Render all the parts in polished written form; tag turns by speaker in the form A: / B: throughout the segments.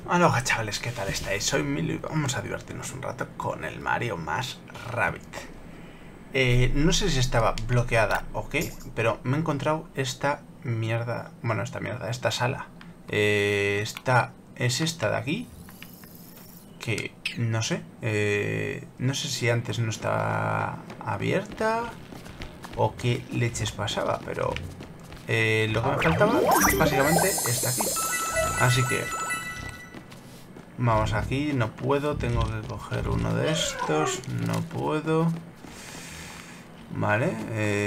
A: Hola chavales, ¿qué tal estáis? Soy Milo y vamos a divertirnos un rato con el Mario más Rabbids. No sé si estaba bloqueada o qué, pero me he encontrado esta mierda, esta sala. Es esta de aquí, que no sé, no sé si antes no estaba abierta o qué leches pasaba, pero lo que me faltaba básicamente está aquí. Así que vamos aquí, no puedo, tengo que coger uno de estos, no puedo. Vale,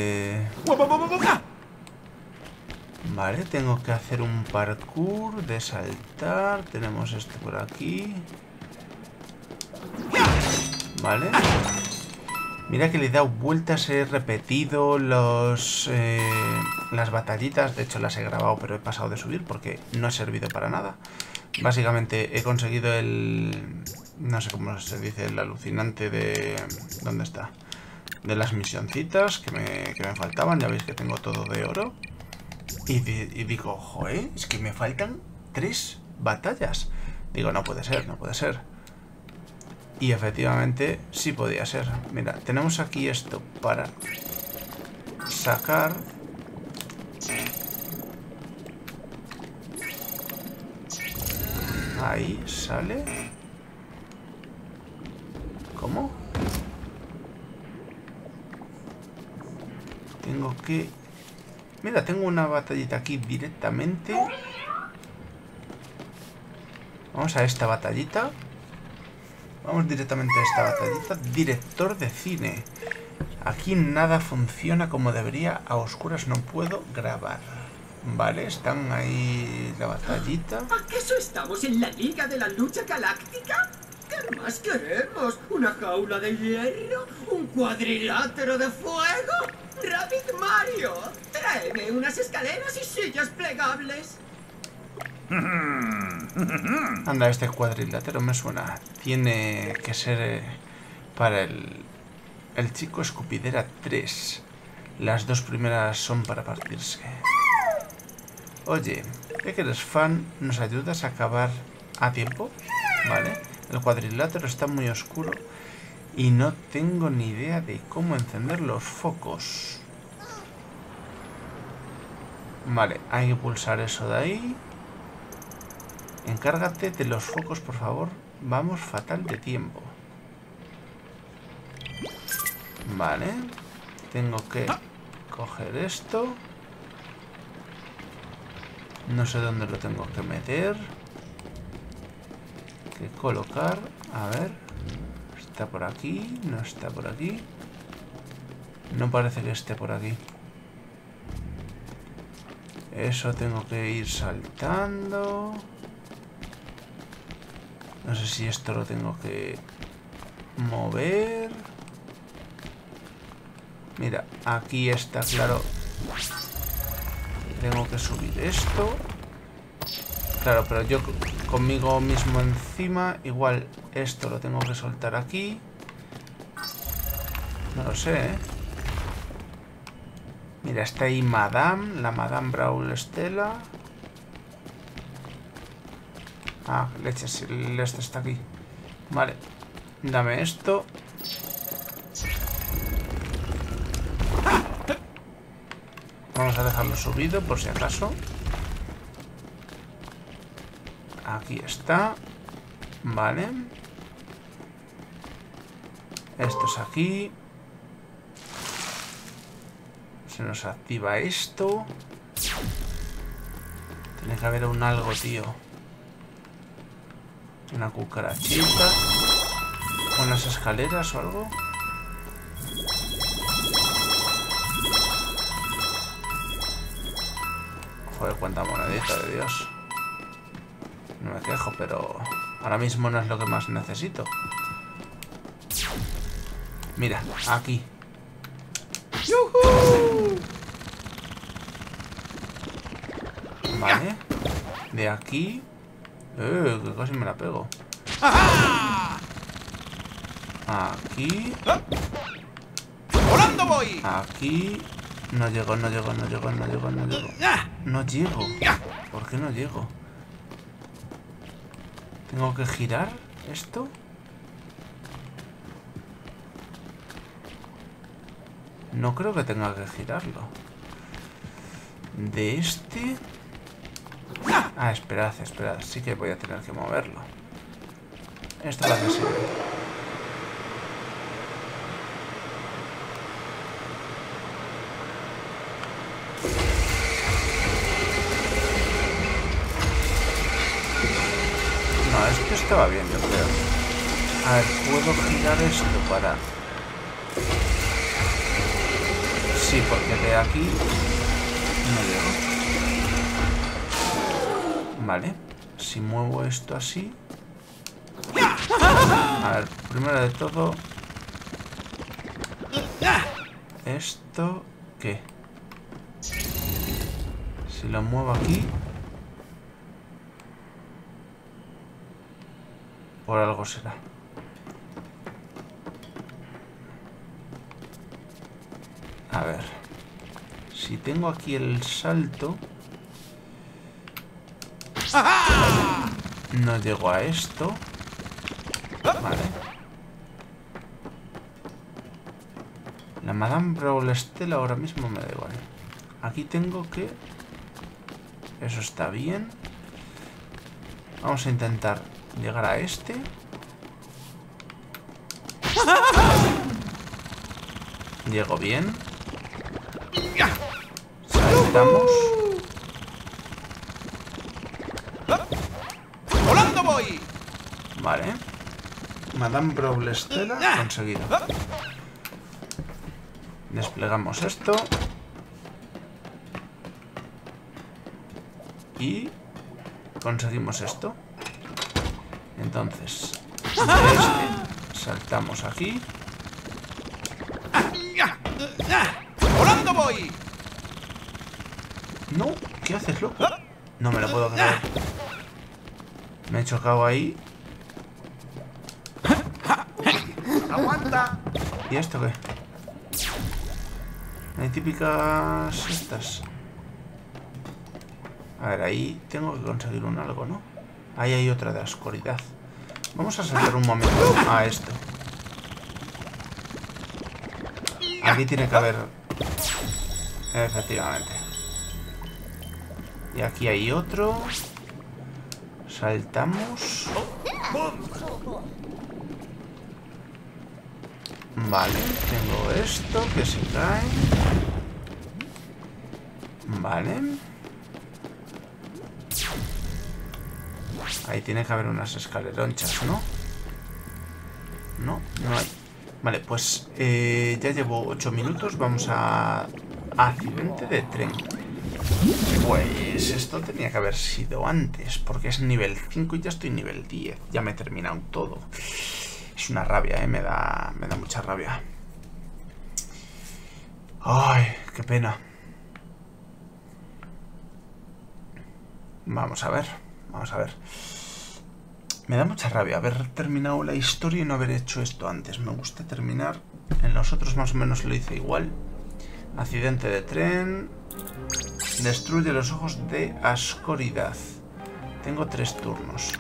A: vale, tengo que hacer un parkour de saltar. Tenemos esto por aquí. Vale. Mira que le he dado vueltas, he repetido las batallitas. De hecho las he grabado, pero he pasado de subir porque no ha servido para nada. Básicamente he conseguido el... no sé cómo se dice, el alucinante de... ¿dónde está? De las misioncitas que me faltaban. Ya veis que tengo todo de oro. Y digo, joder, es que me faltan 3 batallas. Digo, no puede ser, no puede ser. Y efectivamente sí podía ser. Mira, tenemos aquí esto para sacar. Ahí sale. ¿Cómo? Tengo que... Mira, tengo una batallita aquí directamente. Vamos a esta batallita. Vamos directamente a esta batallita. Director de cine. Aquí nada funciona como debería. A oscuras no puedo grabar. Vale, están ahí la batallita.
B: ¿Acaso estamos en la Liga de la Lucha Galáctica? ¿Qué más queremos? ¿Una jaula de hierro? ¿Un cuadrilátero de fuego? ¡Rabbid Mario! ¡Tráeme unas escaleras y sillas plegables!
A: Anda, este cuadrilátero me suena. Tiene que ser para el chico escupidera 3. Las 2 primeras son para partirse. Oye, ya que eres fan, ¿nos ayudas a acabar a tiempo? Vale. El cuadrilátero está muy oscuro y no tengo ni idea de cómo encender los focos. Vale, hay que pulsar eso de ahí. Encárgate de los focos, por favor. Vamos fatal de tiempo. Vale. Tengo que coger esto. No sé dónde lo tengo que meter. Que colocar. A ver. Está por aquí. No está por aquí. No parece que esté por aquí. Eso tengo que ir saltando. No sé si esto lo tengo que mover. Mira, aquí está claro. Tengo que subir esto. Claro, pero yo conmigo mismo encima. Igual esto lo tengo que soltar aquí. No lo sé, ¿eh? Mira, está ahí Madame. La Madame Brawl Stella. Ah, leches, este está aquí. Vale, dame esto. Vamos a dejarlo subido por si acaso. Aquí está. Vale. Esto es aquí. Se nos activa esto. Tiene que haber un algo, tío. Una cucarachita. Unas escaleras o algo. Joder, cuánta monedita, de Dios. No me quejo, pero ahora mismo no es lo que más necesito. Mira, aquí. ¡Yujú! Vale. De aquí. Que casi me la pego. Aquí.
C: ¡Volando voy!
A: Aquí. No llego, no llego, no llego, no llego, no llego. No llego. ¿Por qué no llego? ¿Tengo que girar esto? No creo que tenga que girarlo. De este... Ah, esperad. Sí que voy a tener que moverlo. Esto es lo que sirve. No, esto estaba bien, yo creo. A ver, ¿puedo girar esto para...? Sí, porque de aquí no llego. Vale. Si muevo esto así... A ver, primero de todo... ¿Esto qué? Si lo muevo aquí... Por algo será. A ver. Si tengo aquí el salto... No llego a esto. Vale. La Madame Braulestella ahora mismo me da igual. Aquí tengo que... Eso está bien. Vamos a intentar llegar a este. Llego bien. Saltamos.
C: ¡Volando voy!
A: Vale. Madame Braulestella conseguido. Desplegamos esto. Y conseguimos esto. Entonces, de este saltamos aquí.
C: ¡Volando voy!
A: No, ¿qué haces, loco? No me lo puedo creer. Me he chocado ahí.
C: ¡Aguanta!
A: ¿Y esto qué? Hay típicas estas. A ver, ahí tengo que conseguir un algo, ¿no? Ahí hay otra de oscuridad. Vamos a saltar un momento a esto. Aquí tiene que haber... Efectivamente. Y aquí hay otro. Saltamos. Vale, tengo esto que se cae. Vale. Ahí tiene que haber unas escaleronchas, ¿no? No, no hay. Vale, pues ya llevo 8 minutos. Vamos a... Accidente de tren. Pues esto tenía que haber sido antes, porque es nivel 5 y ya estoy nivel 10. Ya me he terminado todo. Es una rabia, me da mucha rabia. Ay, qué pena. Vamos a ver. Me da mucha rabia haber terminado la historia y no haber hecho esto antes. Me gusta terminar. En los otros más o menos lo hice igual. Accidente de tren. Destruye los ojos de oscuridad. Tengo 3 turnos.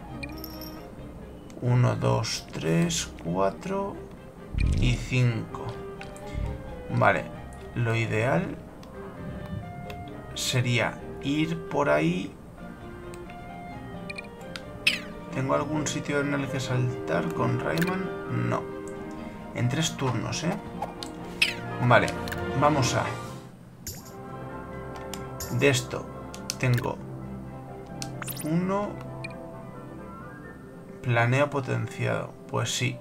A: 1, 2, 3, 4 y 5. Vale. Lo ideal sería ir por ahí. ¿Tengo algún sitio en el que saltar con Rayman? No. En 3 turnos, ¿eh? Vale. Vamos a... De esto tengo 1. Planeo potenciado. Pues sí.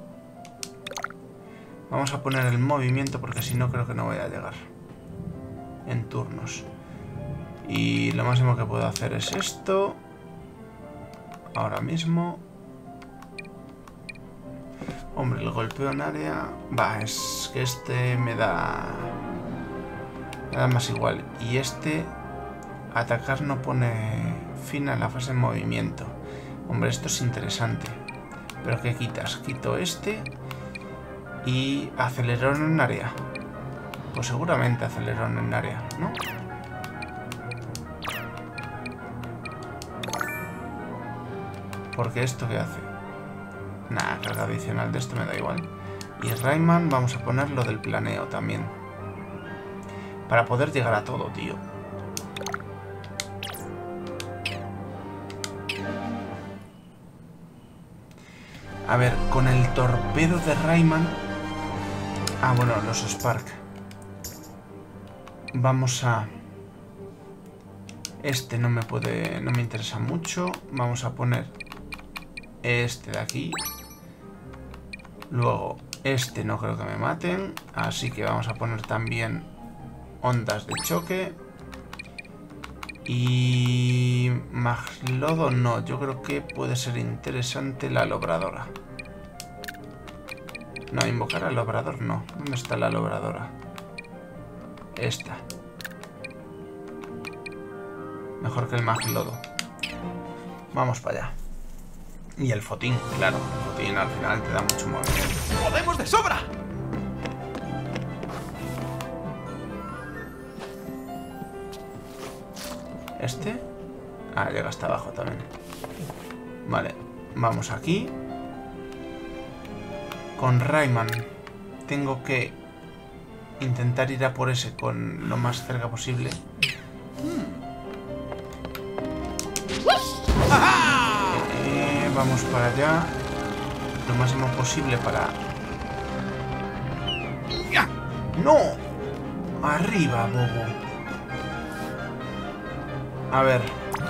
A: Vamos a poner el movimiento porque si no creo que no voy a llegar. En turnos. Y lo máximo que puedo hacer es esto. Ahora mismo. Hombre, el golpeo en área... Va, es que este me da más igual. Y este... Atacar no pone fin a la fase de movimiento. Hombre, esto es interesante. ¿Pero qué quitas? Quito este. Y acelerón en área. Pues seguramente acelerón en área, ¿no? Porque esto ¿qué hace? Nada, carga adicional de esto me da igual. Y Rayman vamos a poner lo del planeo también. Para poder llegar a todo, tío. A ver, con el torpedo de Rayman... Ah, bueno, los Spark. Vamos a... Este no me interesa mucho. Vamos a poner este de aquí. Luego, este no creo que me maten. Así que vamos a poner también ondas de choque. Y... Maglodo no. Yo creo que puede ser interesante la lobradora. No, invocar al obrador no. ¿Dónde está la lobradora? Esta. Mejor que el Maglodo. Vamos para allá. Y el Fotín, claro. El Fotín al final te da mucho movimiento.
C: ¡Podemos de sobra!
A: ¿Este? Ah, llega hasta abajo también. Vale, vamos aquí. Con Rayman tengo que intentar ir a por ese con lo más cerca posible. Vamos para allá. Lo máximo posible para... ¡No! Arriba, bobo. A ver.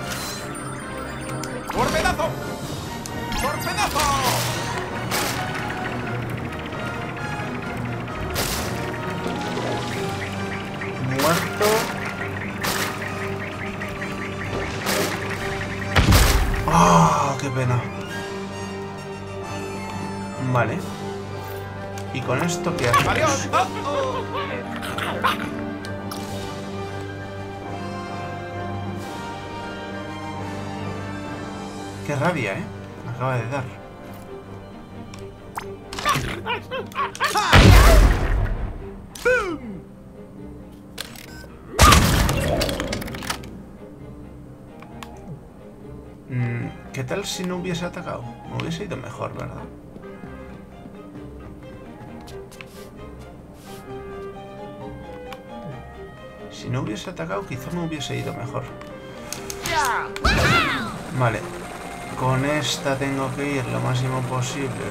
C: ¡Torpedazo! ¡Torpedazo!
A: Muerto. ¡Ah! ¡Qué pena! Vale. ¿Y con esto qué hacemos?
C: ¡Adiós!
A: ¡Qué rabia, eh! Me acaba de dar. ¿Qué tal si no hubiese atacado? Me hubiese ido mejor, ¿verdad? Si no hubiese atacado, quizá me hubiese ido mejor. Vale. Con esta tengo que ir lo máximo posible.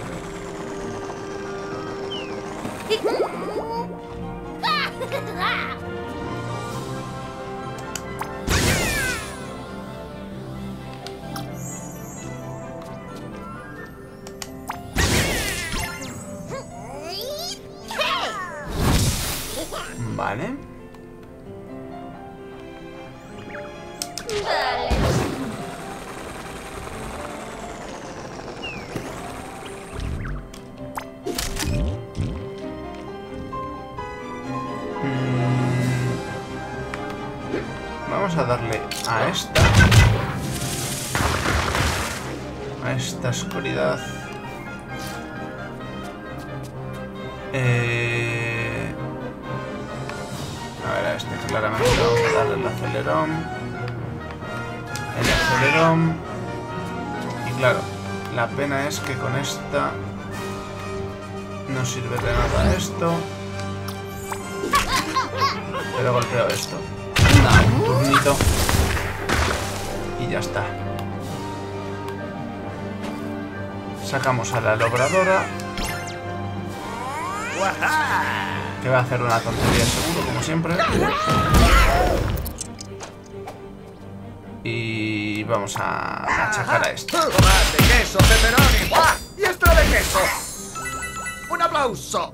A: Vale. Vamos a darle a esta. A esta oscuridad. A ver, a este claramente vamos a darle el acelerón. El acelerón. Y claro, la pena es que con esta no sirve de nada esto. Pero golpeo esto. Nada, un turnito. Y ya está. Sacamos a la lobradora. Que va a hacer una tontería seguro, como siempre. Y vamos a achacar a esto.
C: ¡Tomate, queso, pepperoni! ¡Ah! ¡Y extra de queso! ¡Un aplauso!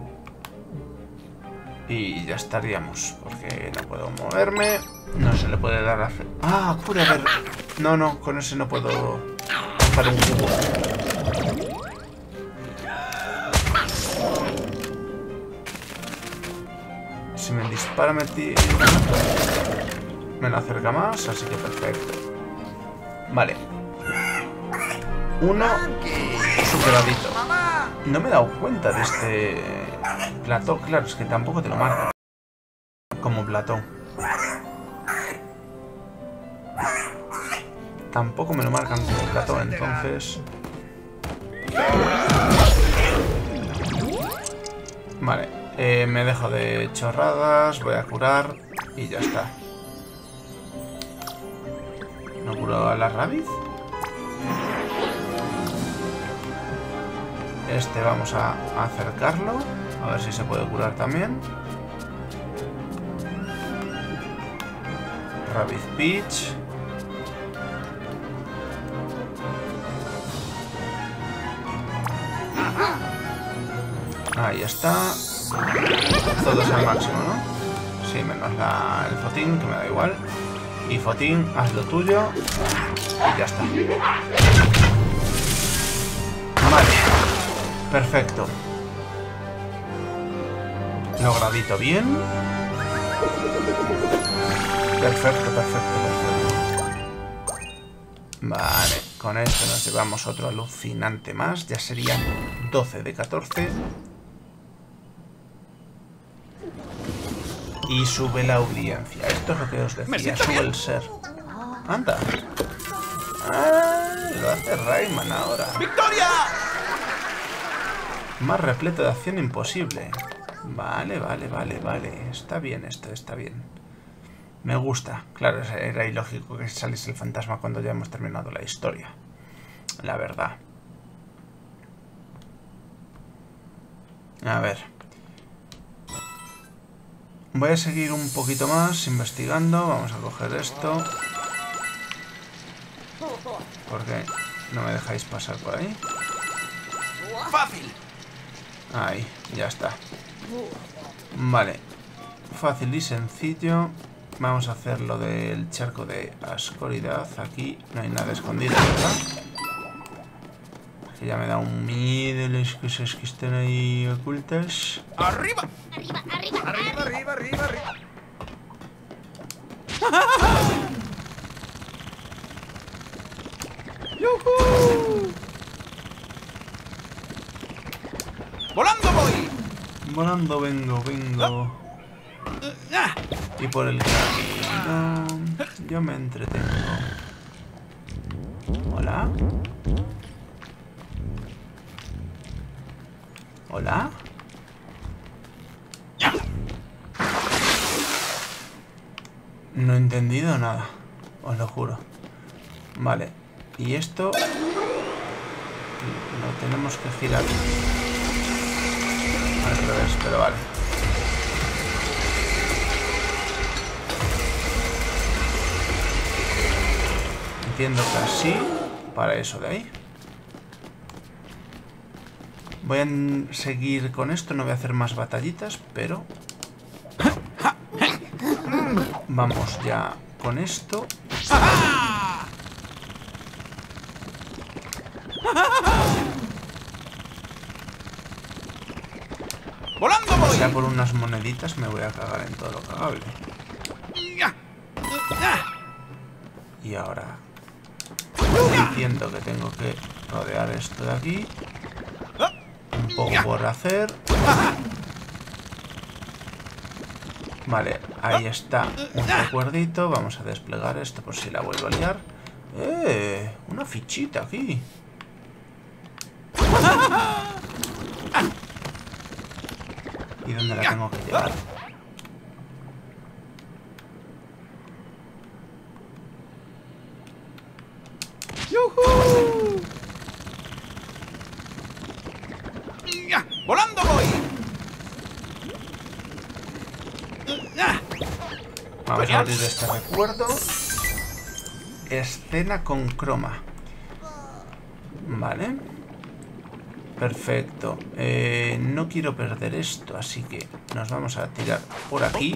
A: Y ya estaríamos, porque no puedo moverme. No se le puede dar a... ¡Ah! Cura, a ver. No, no, con ese no puedo lanzar un cubo. Si me dispara me lo acerca más, así que perfecto. Vale. Uno superadito. No me he dado cuenta de este plató. Claro, es que tampoco te lo marca como plató. tampoco me lo marcan como platón, entonces... Vale, me dejo de chorradas, voy a curar y ya está. ¿No curo a la rabiz? Este vamos a acercarlo, a ver si se puede curar también. Rabbit Peach. Ahí está. Todo es al máximo, ¿no? Sí, menos el Fotín, que me da igual. Y Fotín, haz lo tuyo. Y ya está. Vale. Perfecto. Logradito bien. Perfecto, perfecto, perfecto. Vale, con esto nos llevamos otro alucinante más. Ya serían 12 de 14. Y sube la audiencia. Esto es lo que os decía, sube el ser. Anda. Ah, lo hace Rayman ahora.
C: ¡Victoria!
A: Más repleto de acción imposible. Vale, vale, vale, vale. Está bien esto, está bien. Me gusta. Claro, era ilógico que saliese el fantasma cuando ya hemos terminado la historia. La verdad. A ver. Voy a seguir un poquito más investigando. Vamos a coger esto. ¿Por qué no me dejáis pasar por ahí?
C: ¡Fácil!
A: Ahí, ya está. Vale. Fácil y sencillo. Vamos a hacer lo del charco de oscuridad. Aquí no hay nada escondido, ¿verdad? Que ya me da un miedo las cosas que están ahí ocultas.
C: ¡Arriba!
D: Arriba, arriba,
C: ¡Arriba, arriba, arriba, arriba! ¡Yujú! ¡Volando voy!
A: Volando vengo. Y por el camino yo me entretengo. ¿Hola? ¿Hola? No he entendido nada, os lo juro. Vale, y esto lo tenemos que girar al revés, pero vale. Entiendo que así, para eso de ahí. Voy a seguir con esto, no voy a hacer más batallitas, pero... Vamos ya con esto.
C: ¡Volando voy!
A: Ya por unas moneditas me voy a cagar en todo lo cagable. Y ahora... Entiendo que tengo que rodear esto de aquí. Un poco por hacer. Vale, ahí está un recuerdito. Vamos a desplegar esto por si la vuelvo a liar. Una fichita aquí. ¿Y dónde la tengo que llevar?
C: ¡Yujú! ¡Volando voy!
A: Vamos a abrir este recuerdo. Escena con croma. Vale. Perfecto. No quiero perder esto, así que nos vamos a tirar por aquí.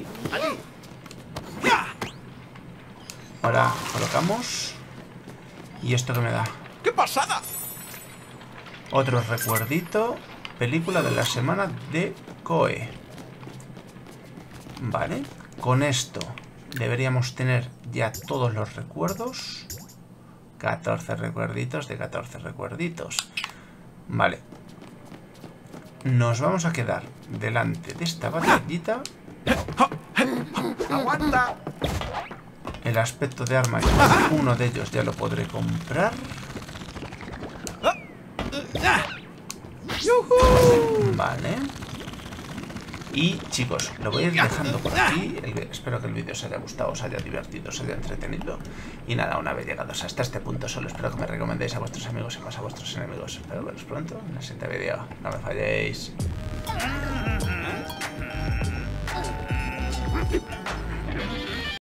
A: Ahora colocamos. ¿Y esto qué me da?
C: ¡Qué pasada!
A: Otro recuerdito. Película de la semana de Koe. Vale. Con esto deberíamos tener ya todos los recuerdos. 14 recuerditos de 14 recuerditos. Vale. Nos vamos a quedar delante de esta batallita.
C: ¡Aguanta!
A: el aspecto de arma, uno de ellos ya lo podré comprar. Vale. Y chicos, lo voy a ir dejando por aquí. Espero que el vídeo os haya gustado, os haya divertido, os haya entretenido. Y nada, una vez llegados hasta este punto solo espero que me recomendéis a vuestros amigos y más a vuestros enemigos. Espero veros pronto en el siguiente vídeo. No me falléis.